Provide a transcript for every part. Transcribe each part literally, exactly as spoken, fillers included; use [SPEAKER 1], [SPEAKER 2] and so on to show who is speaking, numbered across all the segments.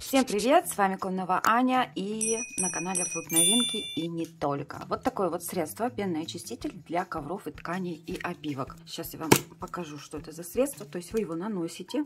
[SPEAKER 1] Всем привет, с вами Коннова Аня и на канале Флот Новинки и не только. Вот такое вот средство, пенный очиститель для ковров и тканей и обивок. Сейчас я вам покажу, что это за средство. То есть вы его наносите,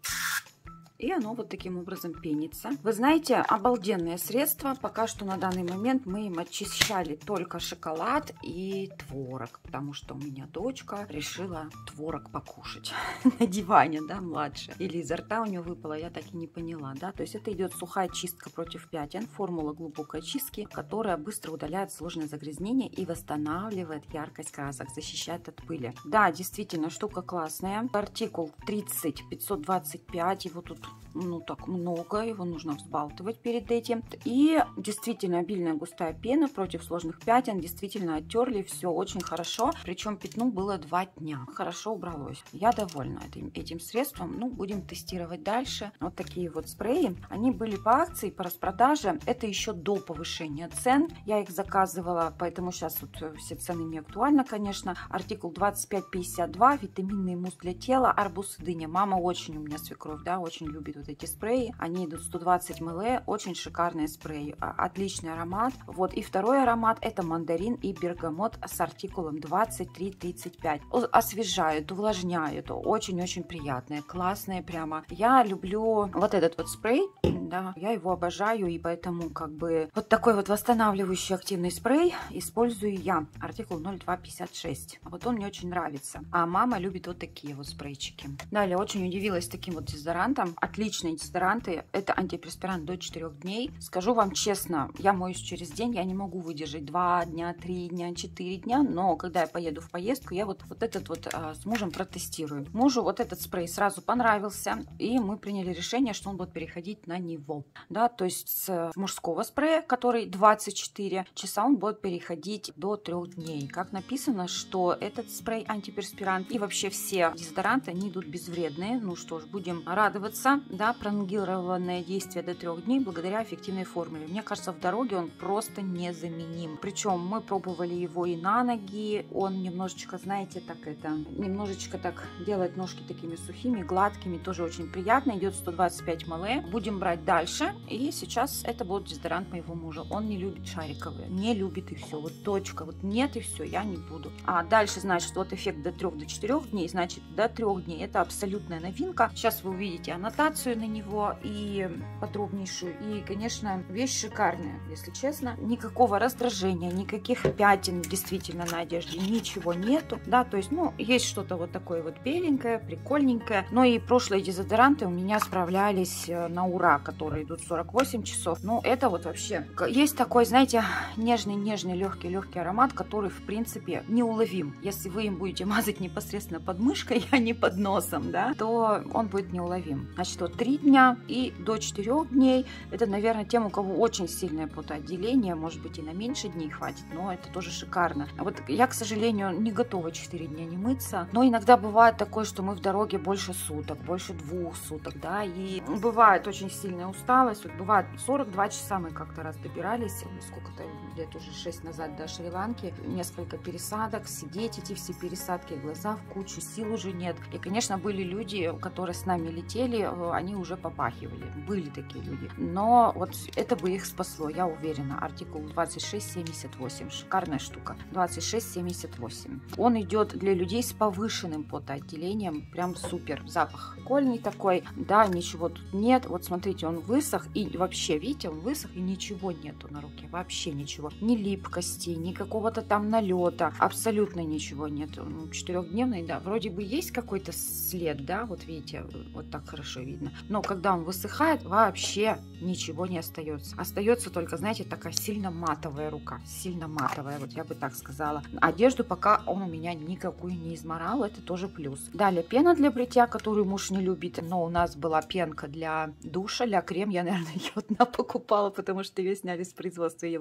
[SPEAKER 1] и оно вот таким образом пенится. Вы знаете, обалденное средство. Пока что на данный момент мы им очищали только шоколад и творог, потому что у меня дочка решила творог покушать на диване, да, младшая. Или изо рта у нее выпало, я так и не поняла, да. То есть это идет сухая чистка против пятен, формула глубокой очистки, которая быстро удаляет сложные загрязнения и восстанавливает яркость красок, защищает от пыли. Да, действительно, штука классная. Артикул тридцать пятьсот двадцать пять, его тут ну так много, его нужно взбалтывать перед этим. И действительно обильная густая пена против сложных пятен, действительно оттерли, все очень хорошо. Причем пятну было два дня, хорошо убралось. Я довольна этим, этим средством. Ну, будем тестировать дальше. Вот такие вот спреи, они были по акции, по распродаже. Это еще до повышения цен. Я их заказывала, поэтому сейчас вот все цены не актуальны, конечно. Артикул двадцать пять пятьдесят два, витаминный мусс для тела, арбуз и дыня. Мама очень у меня свекровь, да, очень любит вот эти спреи. Они идут сто двадцать миллилитров, очень шикарные спреи, отличный аромат. Вот, и второй аромат это мандарин и бергамот с артикулом двадцать три тридцать пять. Освежают, увлажняют, очень-очень приятные, классные прямо. Я люблю вот этот вот спрей, да, я его обожаю, и поэтому как бы вот такой вот восстанавливающий активный спрей использую я. Артикул ноль два пятьдесят шесть. Вот он мне очень нравится. А мама любит вот такие вот спрейчики. Далее очень удивилась таким вот дезодорантом. Отличные дезодоранты. Это антиперспирант до четырёх дней. Скажу вам честно, я моюсь через день, я не могу выдержать два дня, три дня, четыре дня, но когда я поеду в поездку, я вот, вот этот вот а, с мужем протестирую. Мужу вот этот спрей сразу понравился, и мы приняли решение, что он будет переходить на него. Да, то есть с мужского спрея, который двадцать четыре часа, он будет переходить до трёх дней. Как написано, что этот спрей антиперспирант и вообще все дезодоранты, они идут безвредные. Ну что ж, будем радоваться. Да, пролонгированное действие до трех дней благодаря эффективной формуле. Мне кажется, в дороге он просто незаменим. Причем мы пробовали его и на ноги. Он немножечко, знаете, так это, немножечко так делает ножки такими сухими, гладкими. Тоже очень приятно. Идет сто двадцать пять миллилитров. Будем брать дальше. И сейчас это будет дезодорант моего мужа. Он не любит шариковые. Не любит и все. Вот точка. Вот нет и все. Я не буду. А дальше, значит, вот эффект до трёх, до четырёх дней. Значит, до трёх дней. Это абсолютная новинка. Сейчас вы увидите аннотацию на него и подробнейшую. И, конечно, вещь шикарная, если честно. Никакого раздражения, никаких пятен действительно на одежде, ничего нету. Да, то есть, ну, есть что-то вот такое вот беленькое, прикольненькое. Но и прошлые дезодоранты у меня справлялись на ура, которые идут сорок восемь часов. Ну, это вот вообще... Есть такой, знаете, нежный-нежный, легкий-легкий аромат, который, в принципе, неуловим. Если вы им будете мазать непосредственно под мышкой, а не под носом, да, то он будет неуловим. Значит, вот три дня и до четырёх дней. Это, наверное, тем, у кого очень сильное потоотделение. Может быть, и на меньше дней хватит, но это тоже шикарно. А вот я, к сожалению, не готова четыре дня не мыться. Но иногда бывает такое, что мы в дороге больше суток, больше двух суток, да. И бывает очень сильная усталость. Вот бывает сорок два часа мы как-то раз добирались. Сколько-то лет уже шесть назад до Шри-Ланки. Несколько пересадок, сидеть эти все пересадки, глаза в кучу, сил уже нет. И, конечно, были люди, которые с нами летели, они уже попахивали. Были такие люди. Но вот это бы их спасло, я уверена. Артикул двадцать шесть семьдесят восемь. Шикарная штука. двадцать шесть семьдесят восемь. Он идет для людей с повышенным потоотделением. Прям супер. Запах прикольный такой. Да, ничего тут нет. Вот смотрите, он высох. И вообще, видите, он высох и ничего нету на руке. Вообще ничего. Ни липкости, ни какого-то там налета. Абсолютно ничего нету. Ну, четырехдневный, да. Вроде бы есть какой-то след, да. Вот видите, вот так хорошо видно. Но когда он высыхает, вообще ничего не остается. Остается только, знаете, такая сильно матовая рука. Сильно матовая, вот я бы так сказала. Одежду пока он у меня никакую не изморал. Это тоже плюс. Далее пена для бритья, которую муж не любит. Но у нас была пенка для душа, для крем. Я, наверное, ее одна покупала, потому что ее сняли с производства, ее больше нет.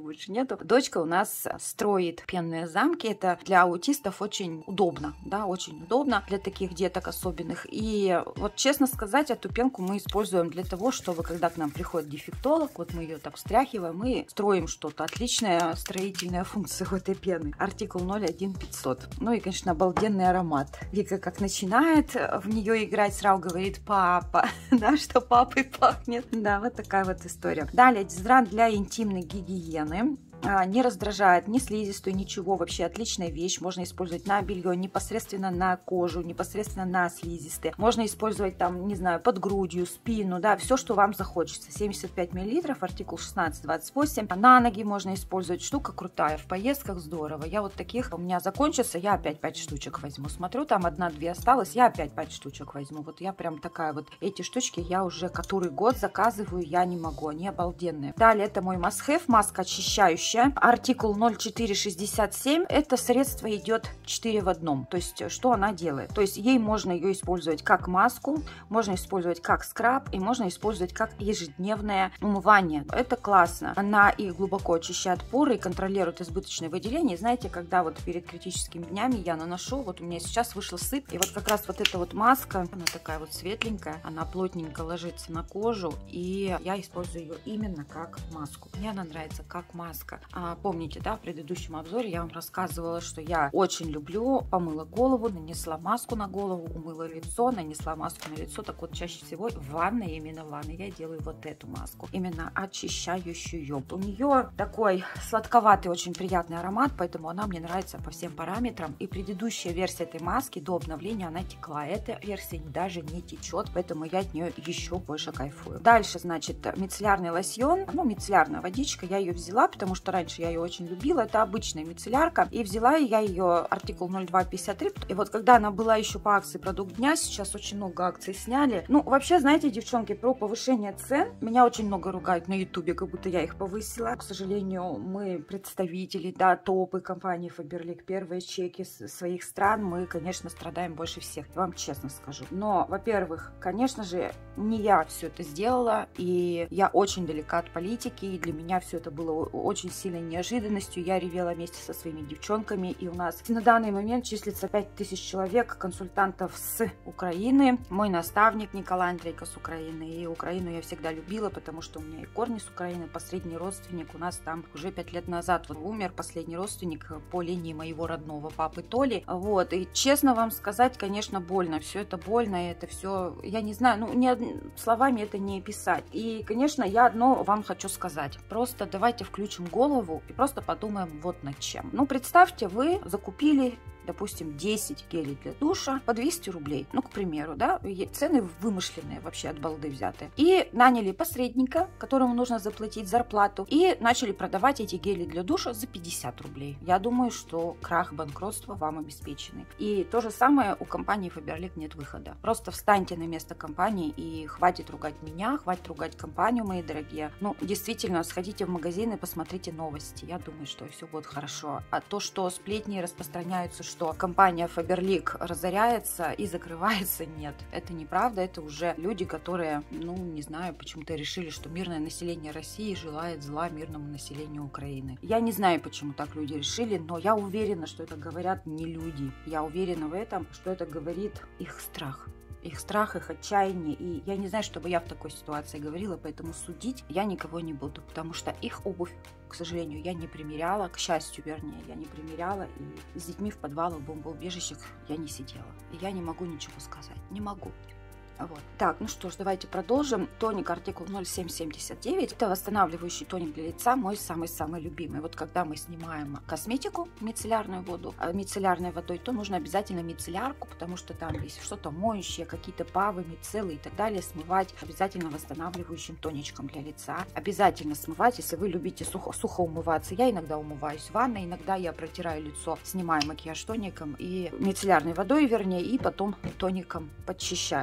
[SPEAKER 1] нету. Дочка у нас строит пенные замки. Это для аутистов очень удобно, да, очень удобно для таких деток особенных. И вот честно сказать, эту пенку мы используем для того, чтобы когда к нам приходит дефектолог, вот мы ее так встряхиваем и строим что-то. Отличная строительная функция у этой пены. Артикул ноль один пятьсот. Ну и, конечно, обалденный аромат. Вика как начинает в нее играть, сразу говорит папа, да, что папой пахнет. Да, вот такая вот история. Далее, дезодорант для интимной гигиены. Не раздражает ни слизистую, ничего. Вообще отличная вещь. Можно использовать на белье, непосредственно на кожу, непосредственно на слизистые. Можно использовать там, не знаю, под грудью, спину, да, все, что вам захочется. семьдесят пять миллилитров, артикул шестнадцать двадцать восемь. На ноги можно использовать. Штука крутая. В поездках здорово. Я вот таких, у меня закончится, я опять пять штучек возьму. Смотрю, там одна-две осталось, я опять пять штучек возьму. Вот я прям такая вот. Эти штучки я уже который год заказываю, я не могу. Они обалденные. Далее, это мой must-have, маска очищающая. Артикул ноль четыре шестьдесят семь. Это средство идет четыре в одном. То есть, что она делает? То есть, ей можно ее использовать как маску, можно использовать как скраб и можно использовать как ежедневное умывание. Это классно. Она и глубоко очищает поры и контролирует избыточное выделение. Знаете, когда вот перед критическими днями я наношу, вот у меня сейчас вышла сыпь, и вот как раз вот эта вот маска, она такая вот светленькая, она плотненько ложится на кожу, и я использую ее именно как маску. Мне она нравится как маска. А, помните, да, в предыдущем обзоре я вам рассказывала, что я очень люблю, помыла голову, нанесла маску на голову, умыла лицо, нанесла маску на лицо. Так вот, чаще всего в ванной, именно в ванной, я делаю вот эту маску, именно очищающую. У нее такой сладковатый, очень приятный аромат, поэтому она мне нравится по всем параметрам. И предыдущая версия этой маски до обновления она текла. Эта версия даже не течет, поэтому я от нее еще больше кайфую. Дальше, значит, мицеллярный лосьон, ну, мицеллярная водичка, я ее взяла, потому что раньше я ее очень любила. Это обычная мицеллярка. И взяла я ее артикул ноль два пятьдесят три. И вот когда она была еще по акции продукт дня, сейчас очень много акций сняли. Ну, вообще, знаете, девчонки, про повышение цен меня очень много ругают на ютубе, как будто я их повысила. К сожалению, мы представители, да, топы компании Faberlic, первые чеки своих стран, мы, конечно, страдаем больше всех, я вам честно скажу. Но, во-первых, конечно же, не я все это сделала, и я очень далека от политики, и для меня все это было очень сильной неожиданностью. Я ревела вместе со своими девчонками, и у нас на данный момент числится пять тысяч человек, консультантов с Украины. Мой наставник Николай Андрейко с Украины, и Украину я всегда любила, потому что у меня и корни с Украины, последний родственник у нас там уже пять лет назад вот умер, последний родственник по линии моего родного папы Толи. Вот, и честно вам сказать, конечно, больно, все это больно, и это все, я не знаю, ну, не, словами это не писать. И, конечно, я одно вам хочу сказать, просто давайте включим голову и просто подумаем вот над чем. Ну, представьте, вы закупили, допустим, десять гелей для душа по двести рублей, ну, к примеру, да, цены вымышленные вообще от балды взятые. И наняли посредника, которому нужно заплатить зарплату, и начали продавать эти гели для душа за пятьдесят рублей. Я думаю, что крах, банкротство вам обеспечены. И то же самое у компании Faberlic нет выхода. Просто встаньте на место компании и хватит ругать меня, хватит ругать компанию, мои дорогие. Ну, действительно, сходите в магазин и посмотрите новости. Я думаю, что все будет хорошо. А то, что сплетни распространяются, что компания Faberlic разоряется и закрывается, нет. Это неправда, это уже люди, которые, ну, не знаю, почему-то решили, что мирное население России желает зла мирному населению Украины. Я не знаю, почему так люди решили, но я уверена, что это говорят не люди. Я уверена в этом, что это говорит их страх. Их страх, их отчаяние. И я не знаю, чтобы я в такой ситуации говорила, поэтому судить я никого не буду, потому что их обувь, к сожалению, я не примеряла, к счастью, вернее, я не примеряла, и с детьми в подвалах, в бомбоубежищах я не сидела. И я не могу ничего сказать, не могу. Вот. Так, ну что ж, давайте продолжим. Тоник артикул ноль семь семьдесят девять. Это восстанавливающий тоник для лица, мой самый-самый любимый. Вот когда мы снимаем косметику, мицеллярную воду, мицеллярной водой, то нужно обязательно мицеллярку, потому что там есть что-то моющее, какие-то павы, мицеллы и так далее, смывать обязательно восстанавливающим тоничком для лица. Обязательно смывать, если вы любите сухо, сухо умываться. Я иногда умываюсь в ванной, иногда я протираю лицо, снимаю макияж тоником и мицеллярной водой, вернее, и потом тоником подчищаю. Далее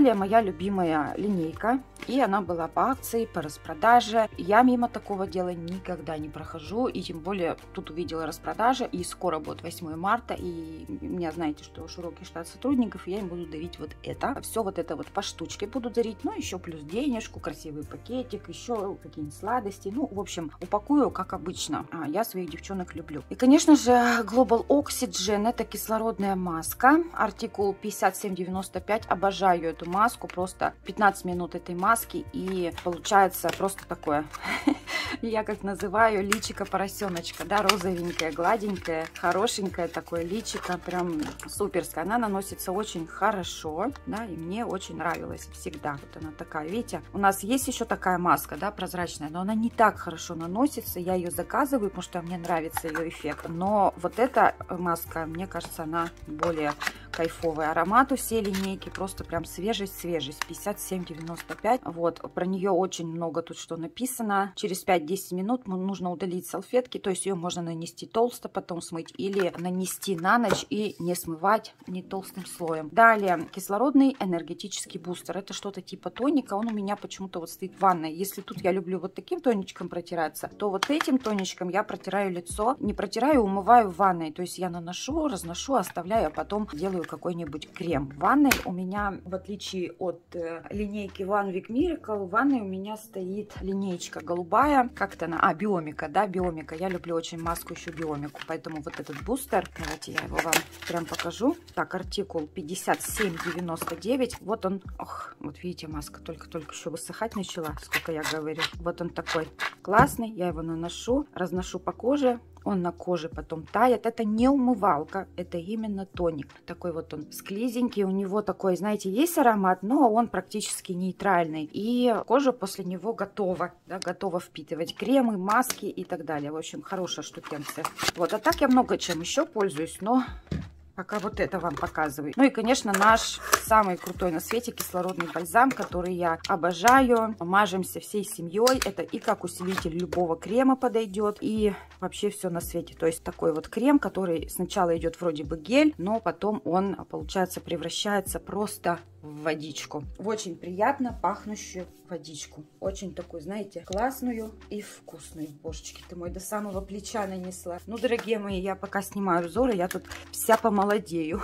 [SPEAKER 1] Далее моя любимая линейка. И она была по акции, по распродаже. Я мимо такого дела никогда не прохожу. И тем более тут увидела распродажа. И скоро будет восьмое марта. И у меня, знаете, что широкий штат сотрудников. И я им буду дарить вот это. Все вот это вот по штучке буду дарить. Ну, еще плюс денежку, красивый пакетик, еще какие-нибудь сладости. Ну, в общем, упакую, как обычно. А, я своих девчонок люблю. И, конечно же, Global Oxygen. Это кислородная маска. Артикул пятьдесят семь девяносто пять. Обожаю эту маску. Просто пятнадцать минут этой маски. И получается просто такое, я как называю, личико поросеночка, да, розовенькое, гладенькое, хорошенькое такое личико, прям суперское. Она наносится очень хорошо, да, и мне очень нравилась всегда. Вот она такая, видите, у нас есть еще такая маска, да, прозрачная, но она не так хорошо наносится. Я ее заказываю, потому что мне нравится ее эффект. Но вот эта маска, мне кажется, она более кайфовый. Аромат у всей линейки просто прям свежесть-свежесть. пятьдесят семь девяносто пять. Вот, про нее очень много тут что написано. Через пять-десять минут нужно удалить салфетки. То есть ее можно нанести толсто, потом смыть. Или нанести на ночь и не смывать не толстым слоем. Далее, кислородный энергетический бустер. Это что-то типа тоника. Он у меня почему-то вот стоит в ванной. Если тут я люблю вот таким тоничком протираться, то вот этим тоничком я протираю лицо. Не протираю, умываю в ванной. То есть я наношу, разношу, оставляю, а потом делаю какой-нибудь крем. В ванной у меня, в отличие от э, линейки One Week Miracle, в ванной у меня стоит линейка голубая. Как-то она? А, биомика, да, биомика. Я люблю очень маску еще биомику, поэтому вот этот бустер, давайте я его вам прям покажу. Так, артикул пятьдесят семь девяносто девять. Вот он, ох, вот видите, маска только-только еще высыхать начала, сколько я говорю. Вот он такой классный, я его наношу, разношу по коже. Он на коже потом тает. Это не умывалка, это именно тоник. Такой вот он склизенький. У него такой, знаете, есть аромат, но он практически нейтральный. И кожа после него готова, да, готова впитывать кремы, маски и так далее. В общем, хорошая штукенция. Вот, а так я много чем еще пользуюсь, но пока вот это вам показываю. Ну и, конечно, наш самый крутой на свете кислородный бальзам, который я обожаю. Мажемся всей семьей. Это и как усилитель любого крема подойдет, и вообще все на свете. То есть такой вот крем, который сначала идет вроде бы гель, но потом он, получается, превращается просто в водичку. В очень приятно пахнущую водичку. Очень такую, знаете, классную и вкусную. Божечки ты мой, до самого плеча нанесла. Ну, дорогие мои, я пока снимаю обзоры, я тут вся помолодею.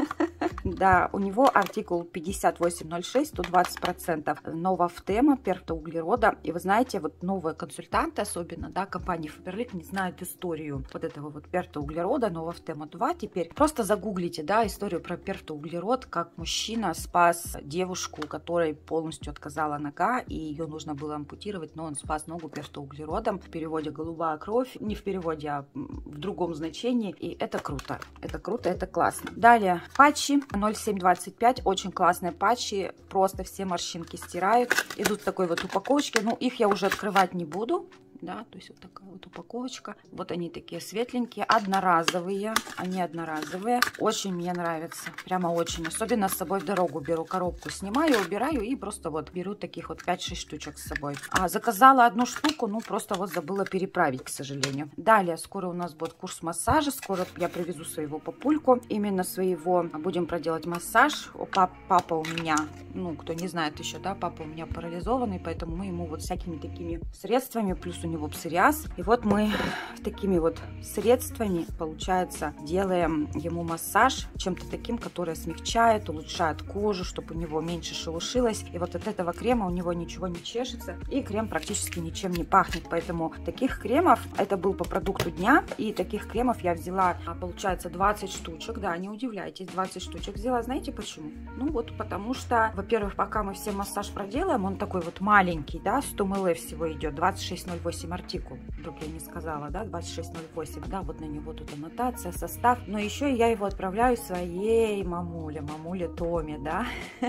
[SPEAKER 1] Да, у него артикул пятьдесят восемь ноль шесть, сто двадцать процентов новофтема, пертоуглерода. И вы знаете, вот новые консультанты, особенно, да, компании Faberlic, не знают историю вот этого вот пертоуглерода, новофтема два. Теперь просто загуглите, да, историю про пертоуглерод, как мужчина спас девушку, которой полностью отказала нога, и ее нужно было ампутировать, но он спас ногу пертоуглеродом. В переводе голубая кровь, не в переводе, а в другом значении. И это круто, это круто, это классно. Далее, патчи ноль семь двадцать пять, очень классные патчи, просто все морщинки стирают, идут в такой вот упаковочке, ну их я уже открывать не буду, да, то есть вот такая вот упаковочка, вот они такие светленькие, одноразовые, они одноразовые, очень мне нравятся, прямо очень, особенно с собой в дорогу беру, коробку снимаю, убираю и просто вот беру таких вот пять-шесть штучек с собой. А заказала одну штуку, ну просто вот забыла переправить, к сожалению. Далее, скоро у нас будет курс массажа, скоро я привезу своего папульку, именно своего, будем проделать массаж. Пап, папа у меня, ну кто не знает еще, да, папа у меня парализованный, поэтому мы ему вот всякими такими средствами, плюс у него псориаз, и вот мы такими вот средствами, получается, делаем ему массаж чем-то таким, которое смягчает, улучшает кожу, чтобы у него меньше шелушилось, и вот от этого крема у него ничего не чешется, и крем практически ничем не пахнет, поэтому таких кремов, это был по продукту дня, и таких кремов я взяла, получается, двадцать штучек, да, не удивляйтесь, двадцать штучек взяла, знаете почему? Ну вот потому что, во-первых, пока мы все массаж проделаем, он такой вот маленький, да, сто миллилитров всего идет, двадцать шесть ноль восемь артикул, вдруг я не сказала, да, двадцать шесть ноль восемь, да, вот на него тут аннотация, состав, но еще я его отправляю своей мамуле, мамуле Томе, да,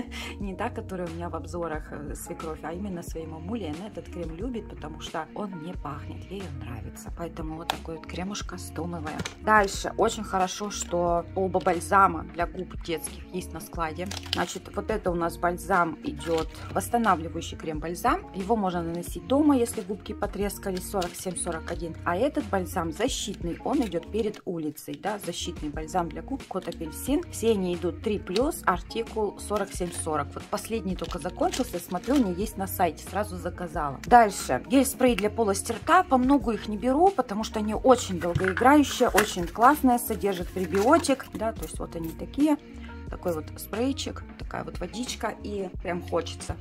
[SPEAKER 1] не та, которая у меня в обзорах свекровь, а именно своей мамуле, она этот крем любит, потому что он не пахнет, ей он нравится, поэтому вот такой вот кремушка стомовая. Дальше, очень хорошо, что оба бальзама для губ детских есть на складе, значит, вот это у нас бальзам идет, восстанавливающий крем-бальзам, его можно наносить дома, если губки потрескались, или сорок семь сорок один. А этот бальзам защитный, он идет перед улицей, да, защитный бальзам для губ Кот Апельсин. Все они идут три плюс, артикул сорок семь сорок. Вот последний только закончился, смотрю, у меня есть на сайте, сразу заказала. Дальше, гель-спрей для полости рта, по много их не беру, потому что они очень долгоиграющие, очень классные, содержат пребиотик, да, то есть вот они такие. Такой вот спрейчик, такая вот водичка, и прям хочется.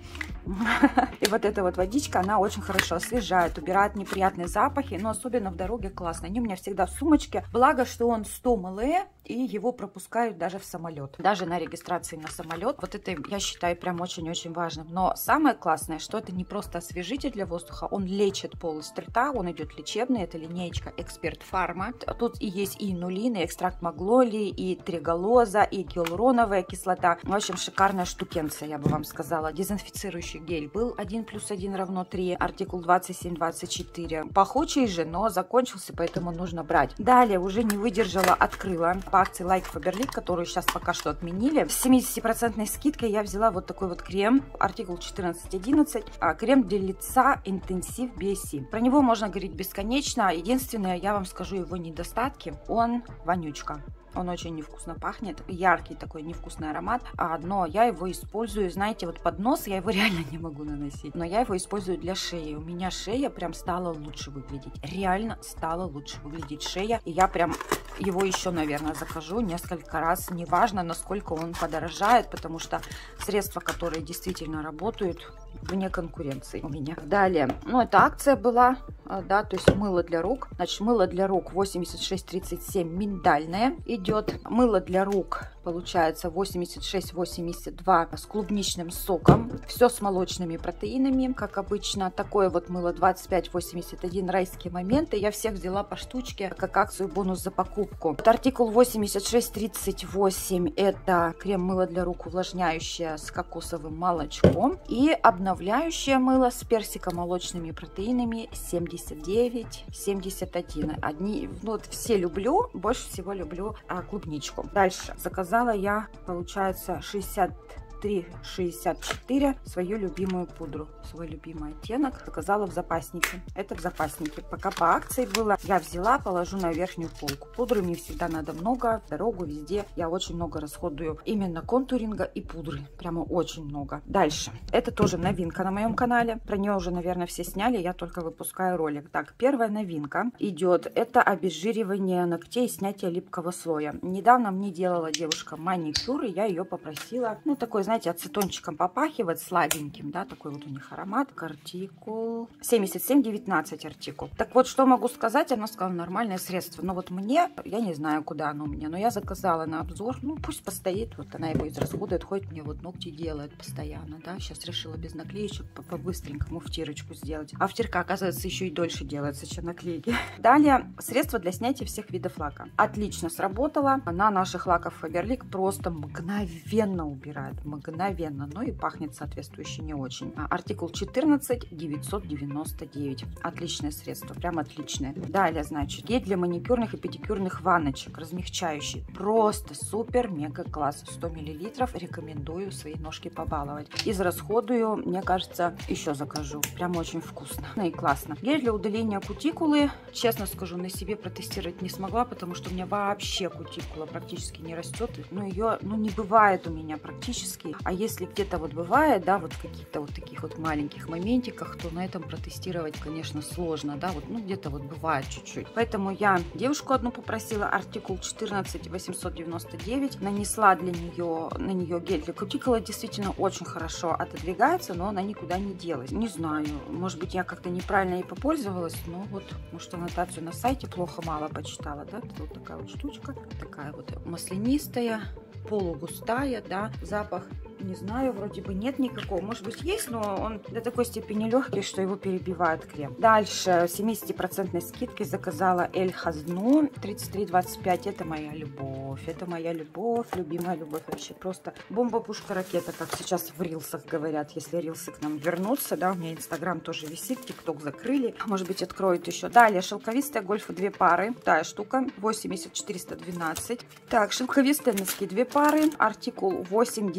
[SPEAKER 1] И вот эта вот водичка, она очень хорошо освежает, убирает неприятные запахи, но особенно в дороге классно. Они у меня всегда в сумочке, благо, что он сто миллилитров, и его пропускают даже в самолет, даже на регистрации на самолет. Вот это я считаю прям очень-очень важным. Но самое классное, что это не просто освежитель для воздуха, он лечит полость рта, он идет лечебный, это линеечка Эксперт Фарма. Тут и есть и инулин, и экстракт маглолии, и триголоза, и гиалуроновая кислота. В общем, шикарная штукенция, я бы вам сказала. Дезинфицирующий гель был один плюс один равно три, артикул двадцать семь двадцать четыре. Пахучий же, но закончился, поэтому нужно брать. Далее уже не выдержала, открыла. По акции Like Faberlic, которую сейчас пока что отменили. С семидесятипроцентной скидкой я взяла вот такой вот крем, артикул четырнадцать одиннадцать, а, крем для лица Intensive би эс си. Про него можно говорить бесконечно. Единственное, я вам скажу его недостатки. Он вонючка. Он очень невкусно пахнет, яркий такой невкусный аромат, но я его использую, знаете, вот под нос я его реально не могу наносить, но я его использую для шеи. У меня шея прям стала лучше выглядеть, реально стала лучше выглядеть шея, и я прям его еще, наверное, закажу несколько раз, неважно, насколько он подорожает, потому что средства, которые действительно работают, вне конкуренции у меня. Далее, ну это акция была, да, то есть мыло для рук. Значит, мыло для рук восемьдесят шесть тридцать семь миндальное идет. Мыло для рук получается восемьдесят шесть восемьдесят два с клубничным соком. Все с молочными протеинами, как обычно. Такое вот мыло двадцать пять восемьдесят один райские моменты. Я всех взяла по штучке, как акцию бонус за покупку. Вот артикул восемьдесят шесть тридцать восемь это крем-мыло для рук увлажняющее с кокосовым молочком. И обновляющее мыло с персико-молочными протеинами семьдесят девять семьдесят один. Одни, ну вот все люблю, больше всего люблю а, клубничку. Дальше заказала я, получается, шестьдесят три шестьдесят четыре свою любимую пудру, свой любимый оттенок. Заказала в запаснике. Это в запаснике. Пока по акции было, я взяла, положу на верхнюю полку. Пудры мне всегда надо много, в дорогу, везде. Я очень много расходую именно контуринга и пудры. Прямо очень много. Дальше. Это тоже новинка на моем канале. Про нее уже, наверное, все сняли. Я только выпускаю ролик. Так, первая новинка идет. Это обезжиривание ногтей и снятие липкого слоя. Недавно мне делала девушка маникюр, и я ее попросила, ну, такой, знаете, ацетончиком попахивает, сладеньким, да, такой вот у них аромат. Артикул семьдесят семь девятнадцать артикул. Так вот, что могу сказать, она сказала, нормальное средство. Но вот мне, я не знаю, куда оно у меня, но я заказала на обзор, ну, пусть постоит, вот она его израсходует, ходит мне вот ногти делает постоянно, да, сейчас решила без наклеечек по-быстренькому втирочку сделать. А втирка, оказывается, еще и дольше делается, чем наклейки. Далее, средство для снятия всех видов лака. Отлично сработало, на наших лаков Faberlic просто мгновенно убирает, мгновенно, но и пахнет соответствующе не очень. Артикул четырнадцать девятьсот девяносто девять. Отличное средство, прям отличное. Далее, значит, гель для маникюрных и педикюрных ванночек, размягчающий. Просто супер, мега класс. сто миллилитров. Рекомендую свои ножки побаловать. Израсходую, мне кажется, еще закажу. Прям очень вкусно. Ну и классно. Гель для удаления кутикулы. Честно скажу, на себе протестировать не смогла, потому что у меня вообще кутикула практически не растет. Ну ее, ну не бывает у меня практически. А если где-то вот бывает, да, вот в каких-то вот таких вот маленьких моментиках, то на этом протестировать, конечно, сложно, да, вот, ну, где-то вот бывает чуть-чуть. Поэтому я девушку одну попросила, артикул четырнадцать восемьсот девяносто девять, нанесла для нее, на нее гель для кутикулы, действительно очень хорошо отодвигается, но она никуда не делась. Не знаю, может быть, я как-то неправильно ей попользовалась, но вот, может, аннотацию на сайте плохо мало почитала, да, это вот такая вот штучка, такая вот маслянистая, полугустая, да, запах, не знаю, вроде бы нет никакого, может быть есть, но он до такой степени легкий, что его перебивает крем. Дальше семидесятипроцентной скидкой заказала Эль Хазну тридцать три двадцать пять, это моя любовь, это моя любовь, любимая любовь, вообще просто бомба-пушка-ракета, как сейчас в рилсах говорят, если рилсы к нам вернутся, да, у меня инстаграм тоже висит, тикток закрыли, может быть откроют еще. Далее шелковистая гольфа две пары, тая штука, восемьдесят четыреста двенадцать. Так, шелковистые носки две пары, артикул восемьдесят четыре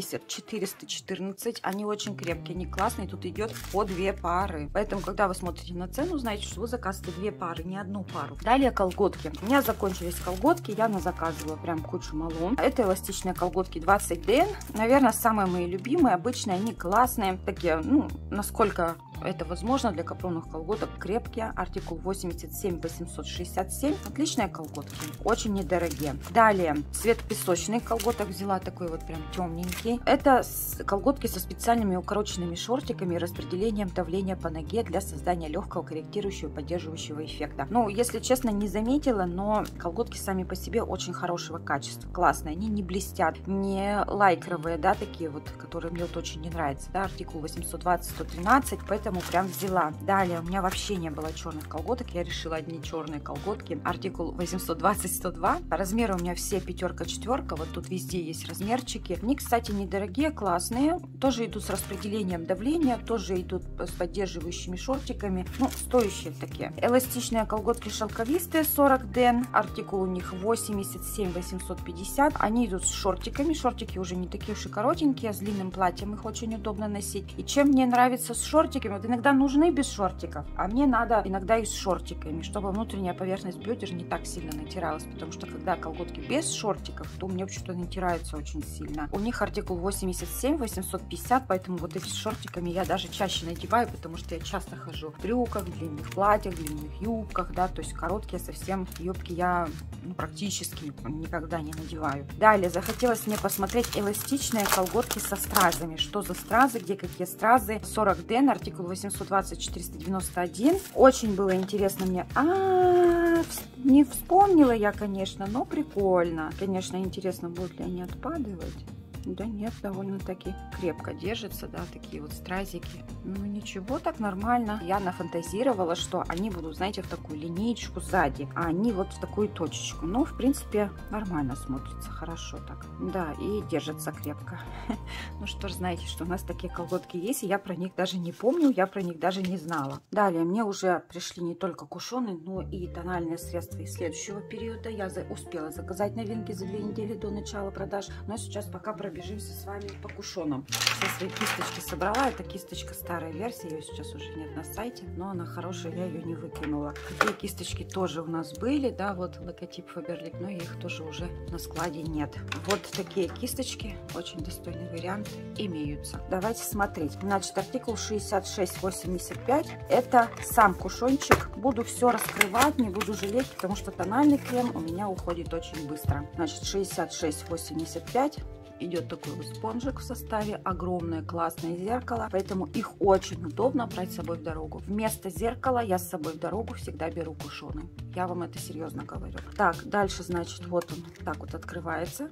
[SPEAKER 1] четыреста четырнадцать. Они очень крепкие, они классные. Тут идет по две пары. Поэтому, когда вы смотрите на цену, знаете, что вы заказываете две пары, не одну пару. Далее колготки. У меня закончились колготки, я заказывала прям кучу малу. Это эластичные колготки двадцать дэ эн. Наверное, самые мои любимые. Обычно они классные. Такие, ну, насколько это возможно для капроновых колготок, крепкие. Артикул восемьдесят семь восемьсот шестьдесят семь. Отличные колготки, очень недорогие. Далее цвет песочных колготок взяла, такой вот прям темненький. Это колготки со специальными укороченными шортиками и распределением давления по ноге для создания легкого корректирующего и поддерживающего эффекта. Ну, если честно, не заметила, но колготки сами по себе очень хорошего качества, классные. Они не блестят, не лайкровые, да, такие вот, которые мне вот очень не нравятся, да, артикул восемьсот двадцать сто тринадцать, поэтому прям взяла. Далее у меня вообще не было черных колготок, я решила одни черные колготки, артикул восемьсот двадцать сто два. Размеры у меня все пятерка, четверка, вот тут везде есть размерчики. Они, кстати, недорогие, классные, тоже идут с распределением давления, тоже идут с поддерживающими шортиками, ну, стоящие такие. Эластичные колготки шелковистые сорок дэ эн, артикул у них восемьдесят семь восемьсот пятьдесят. Они идут с шортиками, шортики уже не такие уж и коротенькие, с длинным платьем их очень удобно носить. И чем мне нравится с шортиками, вот иногда нужны без шортиков, а мне надо иногда и с шортиками, чтобы внутренняя поверхность бедер не так сильно натиралась, потому что когда колготки без шортиков, то у меня почему-то натирается очень сильно. У них артикул восемьдесят семь восемьсот пятьдесят, поэтому вот эти с шортиками я даже чаще надеваю, потому что я часто хожу в брюках, длинных платьях, длинных юбках, да, то есть короткие совсем юбки я, ну, практически никогда не надеваю. Далее захотелось мне посмотреть эластичные колготки со стразами. Что за стразы, где какие стразы? сорок дэ эн, артикул восемьсот двадцать четыреста девяносто один. Очень было интересно мне. А, -а, -а не вспомнила я, конечно, но прикольно. Конечно, интересно, будут ли они отпадывать. Да нет, довольно-таки крепко держится, да, такие вот стразики. Ну ничего, так нормально. Я нафантазировала, что они будут, знаете, в такую линеечку сзади, а они вот в такую точечку. Ну, в принципе, нормально смотрится, хорошо так. Да, и держится крепко. Ну что ж, знаете, что у нас такие колготки есть, и я про них даже не помню, я про них даже не знала. Далее, мне уже пришли не только кушоны, но и тональные средства из следующего периода. Я успела заказать новинки за две недели до начала продаж, но сейчас пока про бежимся с вами по кушонам. Все свои кисточки собрала. Это кисточка старая версия. Ее сейчас уже нет на сайте, но она хорошая, я ее не выкинула. Такие кисточки тоже у нас были, да, вот логотип Faberlic, но их тоже уже на складе нет. Вот такие кисточки, очень достойный вариант, имеются. Давайте смотреть. Значит, артикул шестьдесят шесть восемьдесят пять. Это сам кушончик. Буду все раскрывать, не буду жалеть, потому что тональный крем у меня уходит очень быстро. Значит, шестьдесят шесть восемьдесят пять. Идет такой вот спонжик в составе, огромное классное зеркало, поэтому их очень удобно брать с собой в дорогу. Вместо зеркала я с собой в дорогу всегда беру кушоны. Я вам это серьезно говорю. Так, дальше, значит, вот он так вот открывается.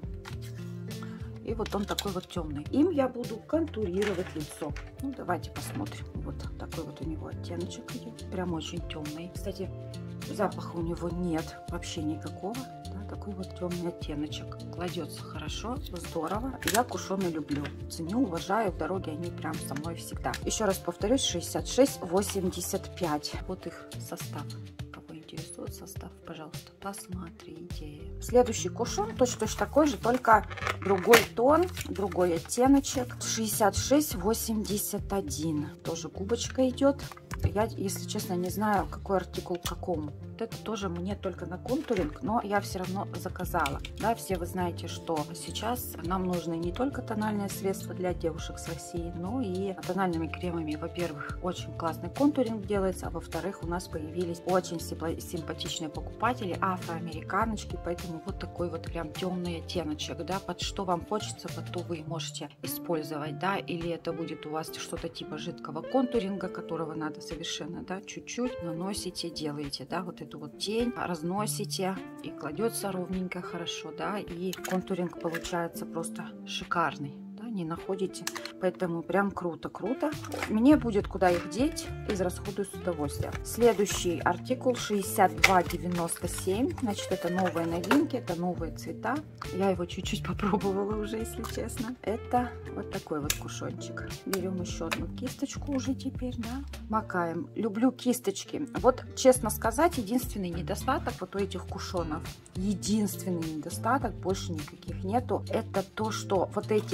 [SPEAKER 1] И вот он такой вот темный. Им я буду контурировать лицо. Ну, давайте посмотрим. Вот такой вот у него оттеночек идет. Прям очень темный. Кстати, запаха у него нет вообще никакого. Такой вот темный оттеночек. Кладется хорошо, здорово. Я кушоны люблю. Ценю, уважаю. В дороге они прям со мной всегда. Еще раз повторюсь, шестьдесят шесть восемьдесят пять. Вот их состав. Кого интересует состав, пожалуйста, посмотрите. Следующий кушон точно, точно такой же, только другой тон, другой оттеночек. шестьдесят шесть восемьдесят один. Тоже губочка идет. Я, если честно, не знаю, какой артикул к какому. Вот это тоже мне только на контуринг, но я все равно заказала. Да, все вы знаете, что сейчас нам нужны не только тональные средства для девушек с России, но и тональными кремами. Во-первых, очень классный контуринг делается, а во-вторых, у нас появились очень симпатичные покупатели, афроамериканочки, поэтому вот такой вот прям темный оттеночек, да, под что вам хочется, под то вы можете использовать, да, или это будет у вас что-то типа жидкого контуринга, которого надо совершенно, да, чуть-чуть наносите, делаете, да, вот эту вот тень, разносите и кладется ровненько, хорошо, да, и контуринг получается просто шикарный. Не находите, поэтому прям круто-круто. Мне будет куда их деть, израсходую с удовольствием. Следующий артикул шестьдесят два девяносто семь, значит, это новые новинки, это новые цвета. Я его чуть-чуть попробовала уже, если честно. Это вот такой вот кушончик. Берем еще одну кисточку уже теперь, да, макаем. Люблю кисточки. Вот, честно сказать, единственный недостаток вот у этих кушонов, единственный недостаток, больше никаких нету, это то, что вот этим средством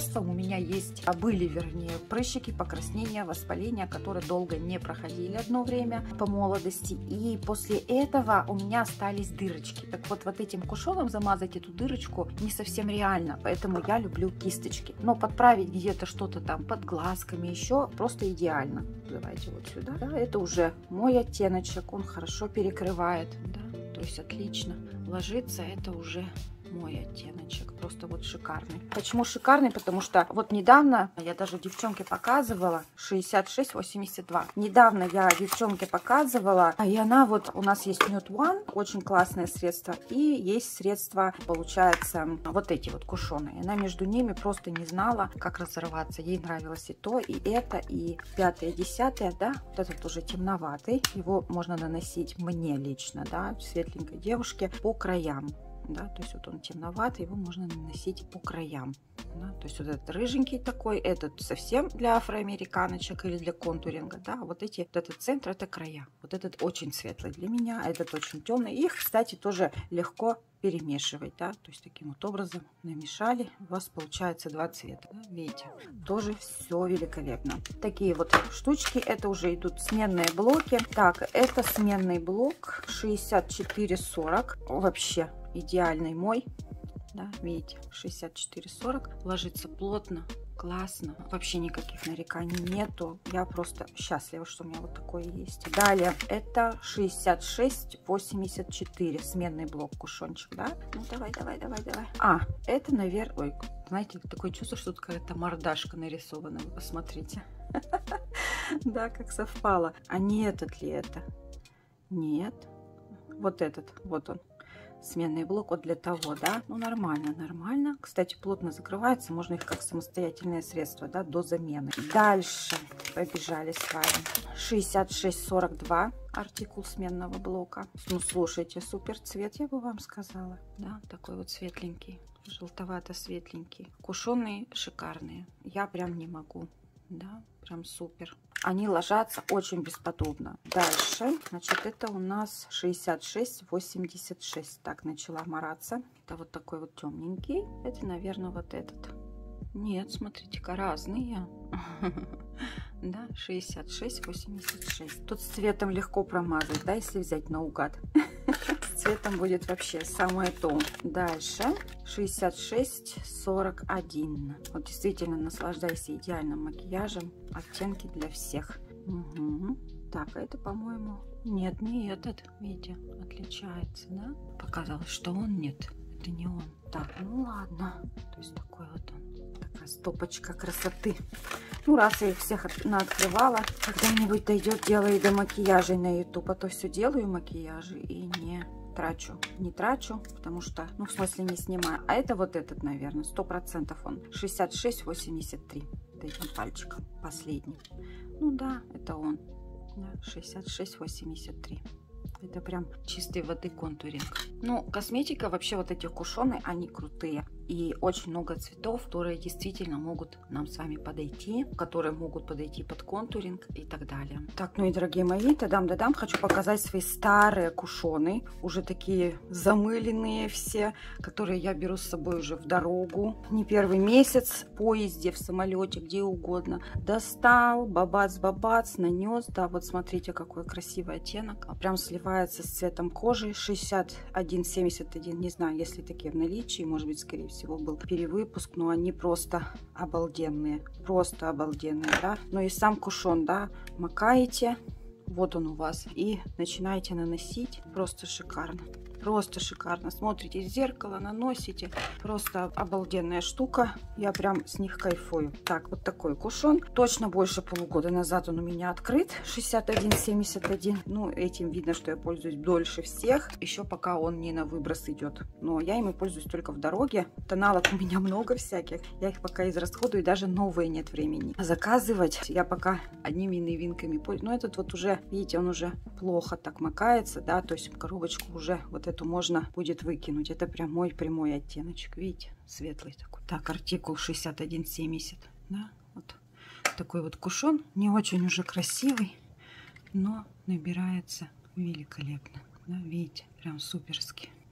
[SPEAKER 1] средства у меня есть, были, вернее, прыщики, покраснения, воспаления, которые долго не проходили одно время по молодости. И после этого у меня остались дырочки. Так вот, вот этим кушоном замазать эту дырочку не совсем реально, поэтому я люблю кисточки. Но подправить где-то что-то там под глазками еще просто идеально. Давайте вот сюда. Да, это уже мой оттеночек, он хорошо перекрывает, да, то есть отлично ложится, это уже мой оттеночек, просто вот шикарный. Почему шикарный? Потому что вот недавно я даже девчонке показывала шестьдесят шесть восемьдесят два. Недавно я девчонке показывала, и она вот, у нас есть Nude One, очень классное средство, и есть средства, получается, вот эти вот кушоны. Она между ними просто не знала, как разорваться. Ей нравилось и то, и это, и пятое, десятое, да, вот этот уже темноватый. Его можно наносить мне лично, да, светленькой девушке по краям. Да, то есть вот он темноватый, его можно наносить по краям. Да, то есть вот этот рыженький такой, этот совсем для афроамериканочек или для контуринга. Да, вот эти, вот этот центр, это края. Вот этот очень светлый для меня, а этот очень темный. Их, кстати, тоже легко перемешивать. Да, то есть таким вот образом намешали, у вас получается два цвета. Да, видите, тоже все великолепно. Такие вот штучки, это уже идут сменные блоки. Так, это сменный блок шестьдесят четыре сорок. Вообще идеальный мой, да, видите, шестьдесят четыре сорок, ложится плотно, классно, вообще никаких нареканий нету, я просто счастлива, что у меня вот такое есть. Далее это шестьдесят шесть восемьдесят четыре, сменный блок кушончик, да, ну давай, давай, давай, давай. А, это, наверное, ой, знаете, такое чувство, что тут какая-то мордашка нарисована, вы посмотрите. Да, как совпало. А не этот ли это? Нет, вот этот, вот он. Сменный блок вот для того, да, ну нормально, нормально. Кстати, плотно закрывается, можно их как самостоятельное средство, да, до замены. Дальше побежали с вами. шестьдесят шесть сорок два, артикул сменного блока. Ну, слушайте, супер цвет, я бы вам сказала, да, такой вот светленький, желтовато-светленький. Кушоные шикарные, я прям не могу, да, прям супер. Они ложатся очень бесподобно. Дальше, значит, это у нас шестьдесят шесть восемьдесят шесть. Так, начала мараться. Это вот такой вот темненький. Это, наверное, вот этот. Нет, смотрите-ка, разные. Да, шестьдесят шесть восемьдесят шесть. Тут с цветом легко промазать, да, если взять наугад. С цветом будет вообще самое то. Дальше шестьдесят шесть сорок один. Вот действительно наслаждайся идеальным макияжем. Оттенки для всех. Угу. Так, а это, по-моему, нет, не этот. Видите, отличается, да? Показалось, что он, нет, это не он. Так, ну ладно. То есть такой вот он. Такая стопочка красоты. Ну, раз я их всех открывала, когда-нибудь дойдет дело и до макияжей на YouTube. А то все делаю макияжи и не трачу. Не трачу, потому что, ну, в смысле, не снимаю. А это вот этот, наверное, сто процентов он. шестьдесят шесть восемьдесят три. Этим пальчиком последний. Ну да, это он. Да, шестьдесят шесть восемьдесят три. Это прям чистой воды контуринг. Ну, косметика, вообще вот эти кушоны, они крутые. И очень много цветов, которые действительно могут нам с вами подойти, которые могут подойти под контуринг и так далее. Так, ну и дорогие мои, тадам-дадам, хочу показать свои старые кушоны, уже такие замыленные все, которые я беру с собой уже в дорогу. Не первый месяц, в поезде, в самолете, где угодно. Достал, бабац-бабац, нанес. Да, вот смотрите, какой красивый оттенок. Прям сливается с цветом кожи. шестьдесят один семьдесят один, не знаю, если такие в наличии, может быть, скорее всего. Всего был перевыпуск, но они просто обалденные, просто обалденные, да. Ну и сам кушон, да, макаете, вот он у вас, и начинаете наносить, просто шикарно. Просто шикарно. Смотрите в зеркало, наносите. Просто обалденная штука. Я прям с них кайфую. Так, вот такой кушон. Точно больше полугода назад он у меня открыт. шестьдесят один семьдесят один. Ну, этим видно, что я пользуюсь дольше всех. Еще пока он не на выброс идет. Но я ими пользуюсь только в дороге. Тоналок у меня много всяких. Я их пока израсходую. И даже новые нет времени заказывать. Я пока одними новинками пользуюсь. Но этот вот уже, видите, он уже плохо так макается. Да, то есть коробочку уже вот эту можно будет выкинуть. Это прям мой прямой оттеночек. Видите, светлый такой. Так, артикул шестьдесят один семьдесят. Да, вот такой вот кушон. Не очень уже красивый, но набирается великолепно. Да, видите, прям суперски.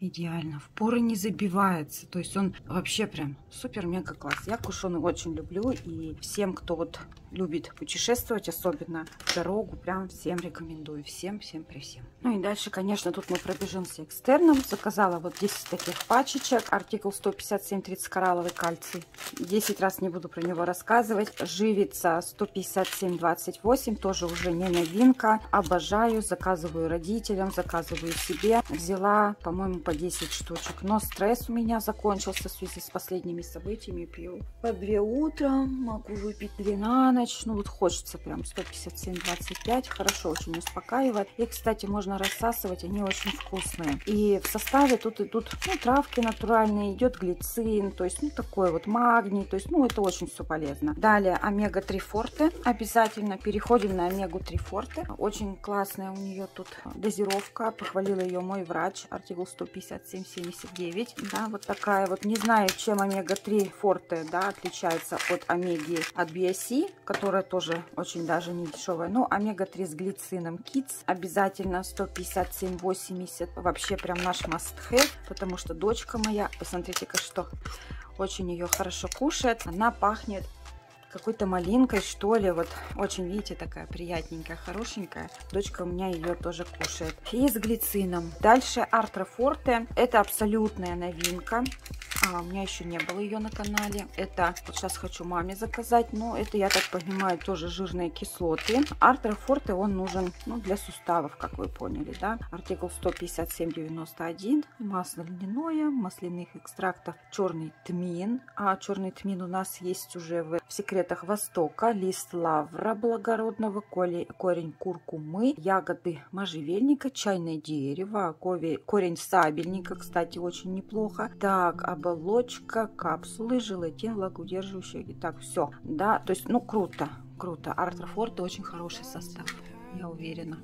[SPEAKER 1] идеально. В поры не забивается. То есть он вообще прям супер-мега класс. Я кушоны очень люблю. И всем, кто вот любит путешествовать, особенно в дорогу, прям всем рекомендую. Всем, всем при всем. Ну и дальше, конечно, тут мы пробежимся экстерном. Заказала вот десять таких пачечек. Артикул сто пятьдесят семь тридцать коралловый кальций. десять раз не буду про него рассказывать. Живица сто пятьдесят семь двадцать восемь. Тоже уже не новинка. Обожаю. Заказываю родителям, заказываю себе. Взяла, по-моему, по десять штучек. Но стресс у меня закончился в связи с последними событиями. Пью по две утром. Могу выпить две на ночь. Ну вот хочется прям сто пятьдесят семь двадцать пять. Хорошо, очень успокаивает. И, кстати, можно рассасывать. Они очень вкусные. И в составе тут идут ну, травки натуральные. Идет глицин. То есть, ну, такой вот магний. То есть, ну, это очень все полезно. Далее омега три форте. Обязательно переходим на омегу три форте. Очень классная у нее тут дозировка. Похвалила ее мой врач. Артикул сто пятьдесят семь семьдесят девять. Да, вот такая вот. Не знаю, чем омега три форте, да, отличается от омеги от би эс си, которая тоже очень даже не дешевая. Но омега три с глицином Kids обязательно сто пятьдесят семь восемьдесят. Вообще прям наш must have, потому что дочка моя, посмотрите-ка, что очень ее хорошо кушает. Она пахнет какой-то малинкой, что ли. Вот очень, видите, такая приятненькая, хорошенькая. Дочка у меня ее тоже кушает. И с глицином. Дальше Артра Форте. Это абсолютная новинка. А, у меня еще не было ее на канале. Это, вот сейчас хочу маме заказать, но это, я так понимаю, тоже жирные кислоты. Артра Форте, он нужен, ну, для суставов, как вы поняли, да. Артикул сто пятьдесят семь девяносто один. Масло льняное, масляных экстрактов, черный тмин. А черный тмин у нас есть уже в, в секретах Востока. Лист лавра благородного, корень куркумы, ягоды можжевельника, чайное дерево, корень сабельника, кстати, очень неплохо. Так, оболочка, капсулы, желатин, влагоудерживающий. Итак, все. Да, то есть, ну, круто, круто. Артра Форте очень хороший состав, я уверена.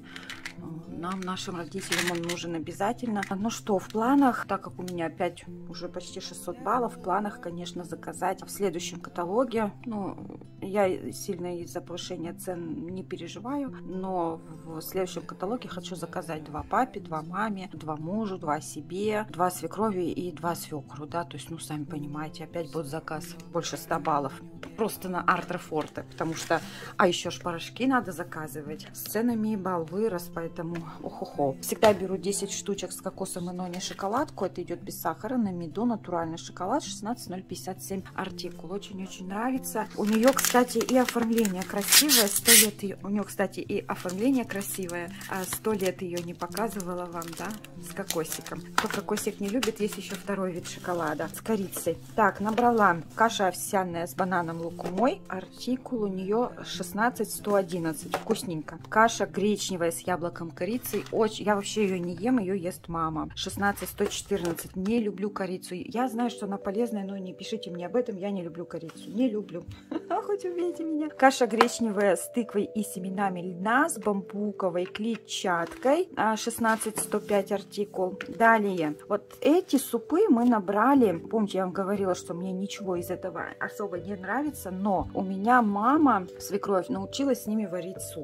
[SPEAKER 1] Нам, нашим родителям, он нужен обязательно. Ну что, в планах, так как у меня опять уже почти шестьсот баллов, в планах, конечно, заказать в следующем каталоге. Ну, я сильно из-за повышения цен не переживаю, но в следующем каталоге хочу заказать два папе, два маме, два мужу, два себе, два свекрови и два свекру, да, то есть, ну, сами понимаете, опять будет заказ больше ста баллов. Просто на Артра Форте, потому что, а еще ж порошки надо заказывать. С ценами балл вырос, поэтому охо-хо. Всегда беру десять штучек с кокосом и нони шоколадку. Это идет без сахара, на меду, натуральный шоколад, шестнадцать ноль пятьдесят семь артикул. Очень-очень нравится. У нее, кстати, и оформление красивое. Сто лет ее... У нее, кстати, и оформление красивое. А сто лет ее не показывала вам, да, с кокосиком. Кто кокосик не любит, есть еще второй вид шоколада с корицей. Так, набрала каша овсяная с бананом лукумой. Артикул у нее шестнадцать сто одиннадцать. Вкусненько. Каша гречневая с яблоком корицы. Очень, я вообще ее не ем, ее ест мама. шестнадцать сто четырнадцать. Не люблю корицу. Я знаю, что она полезная, но не пишите мне об этом. Я не люблю корицу. Не люблю. Хоть убейте меня. Каша гречневая с тыквой и семенами льна, с бамбуковой клетчаткой. шестнадцать сто пять артикул. Далее. Вот эти супы мы набрали. Помните, я вам говорила, что мне ничего из этого особо не нравится, но у меня мама, свекровь, научилась с ними варить суп.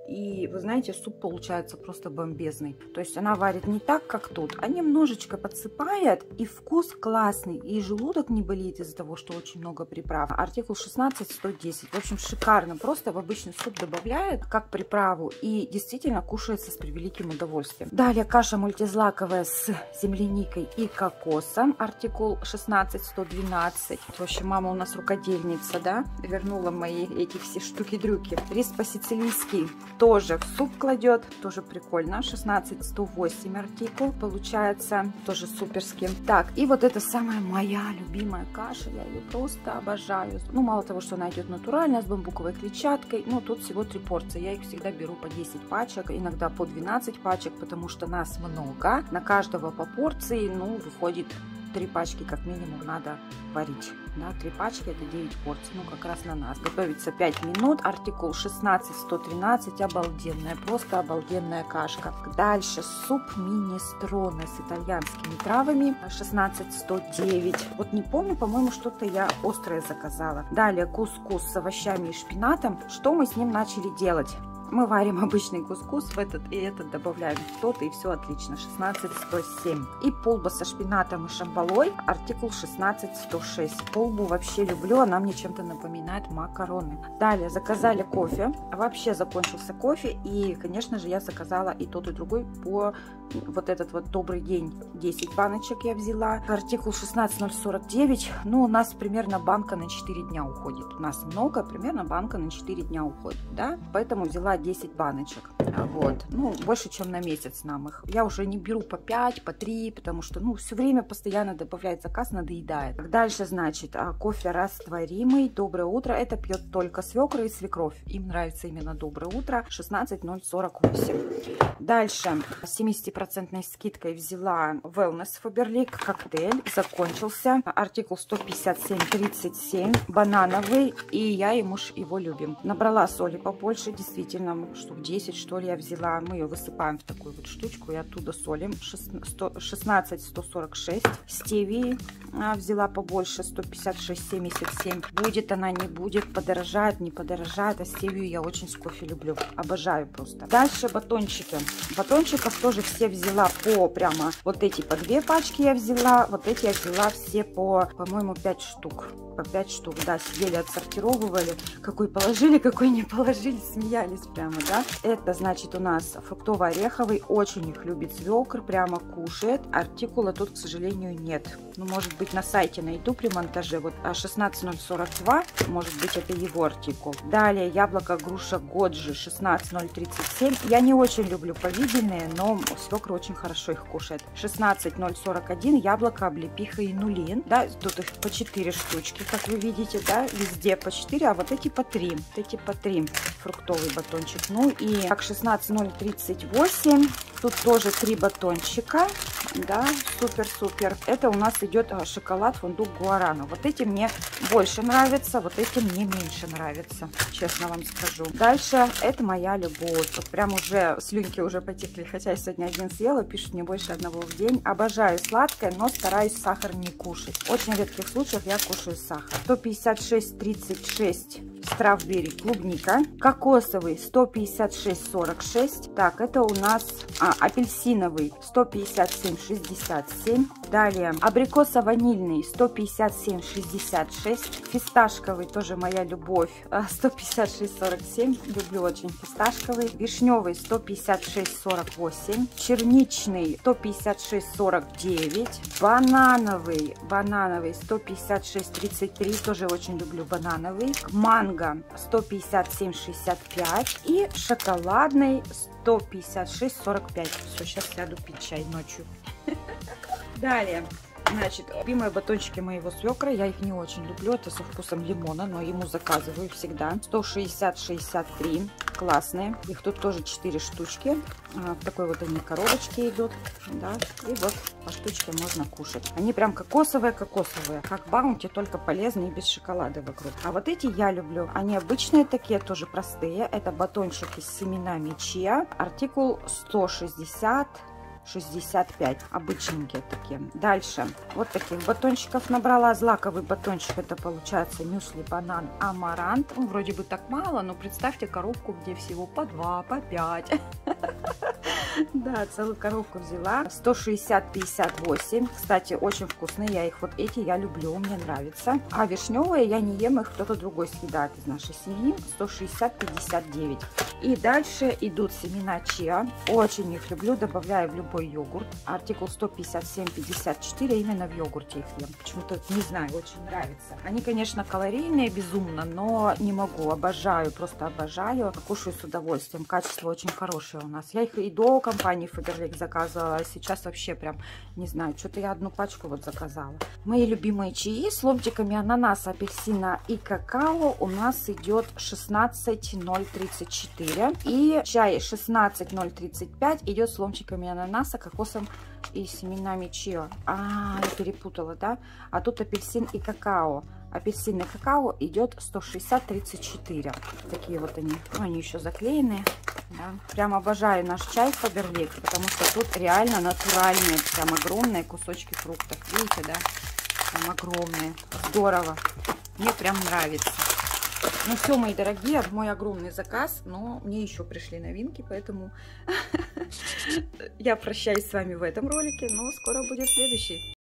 [SPEAKER 1] И вы знаете, суп получается просто бомбезный. То есть она варит не так, как тут, а немножечко подсыпает, и вкус классный, и желудок не болит из-за того, что очень много приправ. Артикул шестнадцать сто десять. В общем, шикарно. Просто в обычный суп добавляет как приправу, и действительно кушается с превеликим удовольствием. Далее каша мультизлаковая с земляникой и кокосом. Артикул шестнадцать сто двенадцать. В общем, мама у нас рукодельница, да? Вернула мои эти все штуки-дрюки. Рис по-сицилийски тоже в суп кладет, тоже прикольно. шестнадцать сто восемь артикул, получается тоже суперски. Так, и вот это самая моя любимая каша, я ее просто обожаю. Ну, мало того, что она идет натуральная, с бамбуковой клетчаткой, ну, тут всего три порции. Я их всегда беру по десять пачек, иногда по двенадцать пачек, потому что нас много. На каждого по порции, ну, выходит три пачки как минимум надо варить. Да, три пачки это девять порций, ну как раз на нас. Готовится пять минут. Артикул шестнадцать сто тринадцать. Обалденная, просто обалденная кашка. Дальше суп минестроне с итальянскими травами. шестнадцать сто девять. Вот не помню, по-моему, что-то я острое заказала. Далее кускус с овощами и шпинатом. Что мы с ним начали делать? Мы варим обычный кускус в этот и этот добавляем в тот, и все отлично. шестнадцать сто семь. И полба со шпинатом и шамбалой, артикул шестнадцать сто шесть. Полбу вообще люблю, она мне чем-то напоминает макароны. Далее заказали кофе. Вообще закончился кофе, и, конечно же, я заказала и тот, и другой по вот этот вот добрый день. десять баночек я взяла. Артикул шестнадцать ноль сорок девять. Ну, у нас примерно банка на четыре дня уходит. У нас много, примерно банка на четыре дня уходит, да? Поэтому взяла десять баночек. Вот. Ну, больше, чем на месяц нам их. Я уже не беру по пять, по три, потому что, ну, все время постоянно добавляет заказ, надоедает. Дальше, значит, кофе растворимый. Доброе утро. Это пьет только свекра и свекровь. Им нравится именно доброе утро. шестнадцать ноль сорок восемь. Дальше с семидесятипроцентной скидкой взяла Wellness Faberlic коктейль. Закончился. Артикул сто пятьдесят семь тридцать семь. Банановый. И я и муж его любим. Набрала соли побольше. Действительно, штук десять, что ли, я взяла. Мы ее высыпаем в такую вот штучку и оттуда солим. шестнадцать сто сорок шесть. Стевии взяла побольше. сто пятьдесят шесть семьдесят семь. Будет она, не будет. Подорожает, не подорожает. А стевию я очень с кофе люблю. Обожаю просто. Дальше батончики. Батончиков тоже все взяла по прямо вот эти по две пачки я взяла. Вот эти я взяла все по, по-моему, пять штук. По пять штук, да, сидели, отсортировывали. Какой положили, какой не положили, смеялись прямо, да. Это, значит, у нас фруктово-ореховый. Очень их любит свекр, прямо кушает. Артикула тут, к сожалению, нет. Ну, может быть, на сайте найду при монтаже. Вот шестнадцать ноль сорок два, может быть, это его артикул. Далее яблоко, груша, годжи, шестнадцать ноль тридцать семь. Я не очень люблю повидельные, но свекр очень хорошо их кушает. шестнадцать ноль сорок один, яблоко, облепиха и нулин. Да, тут их по четыре штучки, как вы видите, да, везде по четыре, а вот эти по три. Вот эти по три. Фруктовый батончик. Ну и как шестнадцать ноль тридцать восемь. Тут тоже три батончика. Да, супер-супер. Это у нас идет шоколад, фундук, гуарана. Вот эти мне больше нравятся, вот эти мне меньше нравятся, честно вам скажу. Дальше, это моя любовь. Вот прям уже слюнки уже потекли, хотя я сегодня один съела, пишут мне больше одного в день. Обожаю сладкое, но стараюсь сахар не кушать. В очень редких случаях я кушаю сахар. сто пятьдесят шесть тридцать шесть. Стrawberry, клубника. Кокосовый сто пятьдесят шесть сорок шесть. Так, это у нас а, апельсиновый сто пятьдесят семь шестьдесят семь. Далее абрикосо-ванильный сто пятьдесят семь шестьдесят шесть. Фисташковый, тоже моя любовь, сто пятьдесят шесть сорок семь. Люблю очень фисташковый. Вишневый сто пятьдесят шесть сорок восемь. Черничный сто пятьдесят шесть сорок девять. Банановый, банановый сто пятьдесят шесть тридцать три. Тоже очень люблю банановый. Манго сто пятьдесят семь шестьдесят пять. И шоколадный сто пятьдесят шесть сорок пять. Все, сейчас сяду пить чай ночью. Далее, значит, любимые батончики моего свекра, я их не очень люблю, это со вкусом лимона, но ему заказываю всегда. сто шестьдесят шестьдесят три, классные, их тут тоже четыре штучки, в такой вот они коробочке идут, да, и вот по штучке можно кушать. Они прям кокосовые-кокосовые, как баунти, только полезные и без шоколада вокруг. А вот эти я люблю, они обычные такие, тоже простые, это батончики с семенами чиа, артикул сто шестьдесят шестьдесят пять, обычненькие такие. Дальше вот таких батончиков набрала. Злаковый батончик, это получается мюсли, банан, амарант. Ну, вроде бы так мало, но представьте коробку, где всего по два, по пять. Да, целую коробку взяла. сто шестьдесят пятьдесят восемь. Кстати, очень вкусные. Я их вот эти я люблю, мне нравится. А вишневые я не ем, их кто-то другой съедает из нашей семьи. сто шестьдесят пятьдесят девять. И дальше идут семена чиа. Очень их люблю, добавляю в любой йогурт. Артикул сто пятьдесят семь пятьдесят четыре. Именно в йогурте их ем. Почему-то, не знаю, очень нравится. Они, конечно, калорийные безумно, но не могу. Обожаю, просто обожаю. Кушаю с удовольствием. Качество очень хорошее у нас. Я их и до компании Faberlic заказывала, а сейчас вообще прям, не знаю, что-то я одну пачку вот заказала. Мои любимые чаи с ломтиками ананаса, апельсина и какао у нас идет шестнадцать ноль тридцать четыре. И чай шестнадцать ноль тридцать пять идет с ломтиками ананаса, кокосом и семенами чиа. А, я перепутала, да? А тут апельсин и какао. Апельсин и какао идет сто шестьдесят тридцать четыре. Такие вот они. Они еще заклеенные. Да. Прям обожаю наш чай Faberlic, потому что тут реально натуральные, прям огромные кусочки фруктов. Видите, да? Прям огромные. Здорово. Мне прям нравится. Ну все, мои дорогие, мой огромный заказ, но мне еще пришли новинки, поэтому я прощаюсь с вами в этом ролике, но скоро будет следующий.